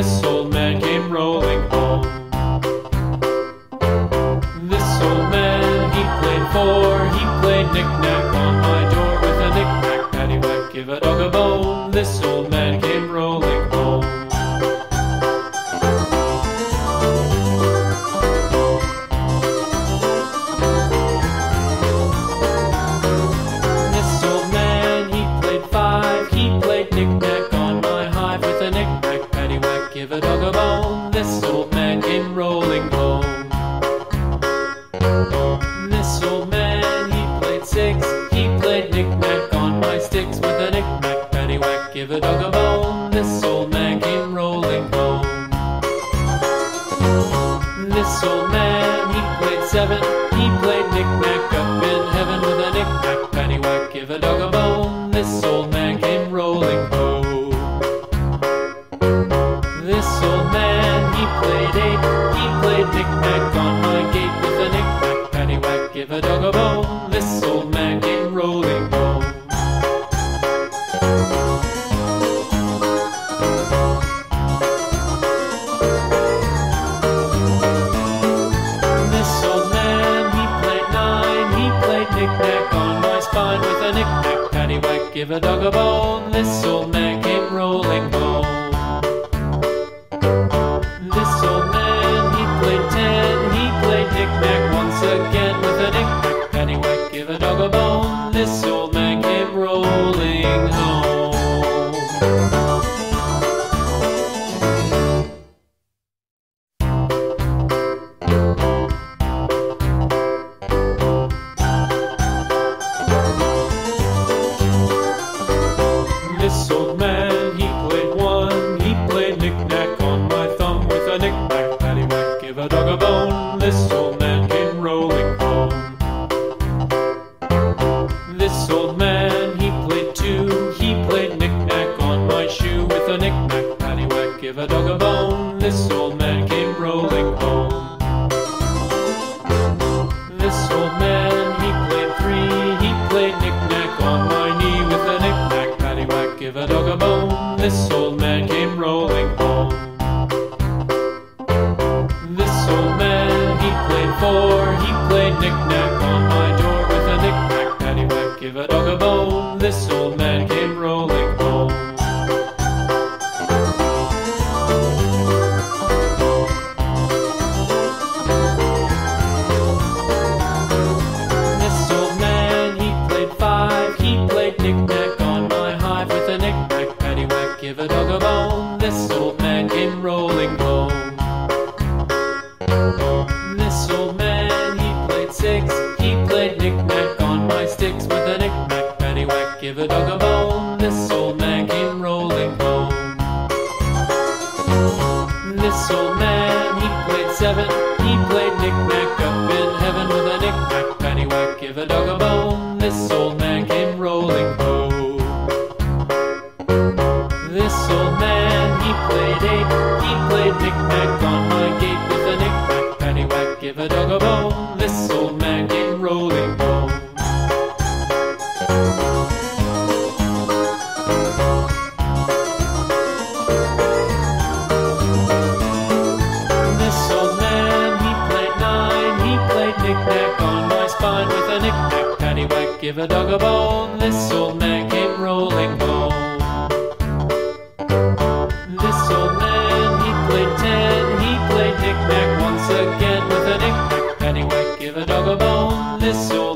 this old man came rolling home. This old man, he played four, he played knick-knack on my door with a knick-knack, paddywhack, give a dog a bone. This old man came rolling home. This old man, he played five, he played knick-knack on my hive with a knick-knack, paddywhack, give a dog a bone. This old man came rolling home. This old man, he played six, he played knick-knack on my sticks with a knick-knack, paddywhack, give a dog a bone. This old man came rolling home. This old man, he played seven, he played knick-knack up in heaven with a knick-knack, paddywhack, give a dog a bone. This old man came rolling home. This old man, he played eight, he played knick-knack on my gate with a knick-knack, paddywhack, give a dog a bone. This old man came rolling home. This old man, he played nine, he played knick-knack on my spine with a knick-knack, paddywhack, give a dog a bone. This old man came rolling home. This old man, he played ten, he played knick-knack once again with a knick-knack, paddywhack, give a dog a bone. This old man came rolling home. This old man, he played one, he played knick-knack on my thumb with a knick-knack, paddywhack, give a dog a bone. This old man came rolling home. This old man, he played two, he played knick-knack on my shoe with a knick-knack, paddywhack, give a dog a bone. This old man came rolling home. This old man, he played three, he played knick-knack on my knee with a knick-knack, paddywhack, give a dog a bone. This old man came rolling home. This old man, he played four, he played knick-knack on my door with a knick-knack, paddywhack, give a dog a bone. This old man came rolling home. This old man, he played five, he played knick-knack on my hive with a knick-knack, paddywhack, give a dog a bone. This old man came rolling home. This old man, he played six, he played knick-knack on my sticks with a knick-knack, paddywhack, give a dog a bone. This old man came rolling home. This old man, he played seven, he played knick-knack up in heaven with a knick-knack, paddywhack, give a dog a bone. This old man came rolling home. This old man, he played eight, he played knick-knack on my gate with a knick-knack, paddywhack, give a dog a bone. This old man came rolling home. This old man, he played nine, he played knick-knack on my spine with a knick-knack, paddywhack, give a dog a bone. This old man came rolling home. This old man, he played ten, he played knick-knack once again with a knick-knack, paddywhack, give a dog a bone. This old